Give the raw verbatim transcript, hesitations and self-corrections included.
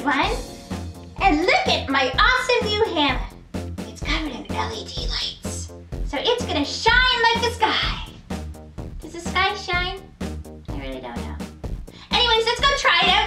one. And look at my awesome new hammer. It's covered in L E D lights. So it's gonna shine like the sky. Does the sky shine? I really don't know. Anyways, let's go try it out.